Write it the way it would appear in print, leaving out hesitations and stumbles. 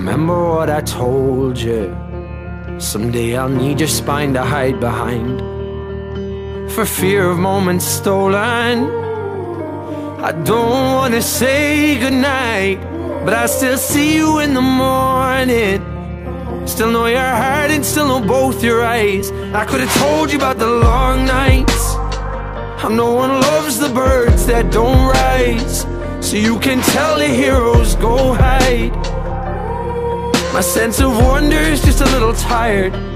remember what I told you. Someday I'll need your spine to hide behind, for fear of moments stolen. I don't wanna say goodnight, but I still see you in the morning. Still know your heart and still know both your eyes. I could've told you about the long nights, how no one loves the birds that don't rise, so you can tell the heroes go hide. My sense of wonder is just a little tired,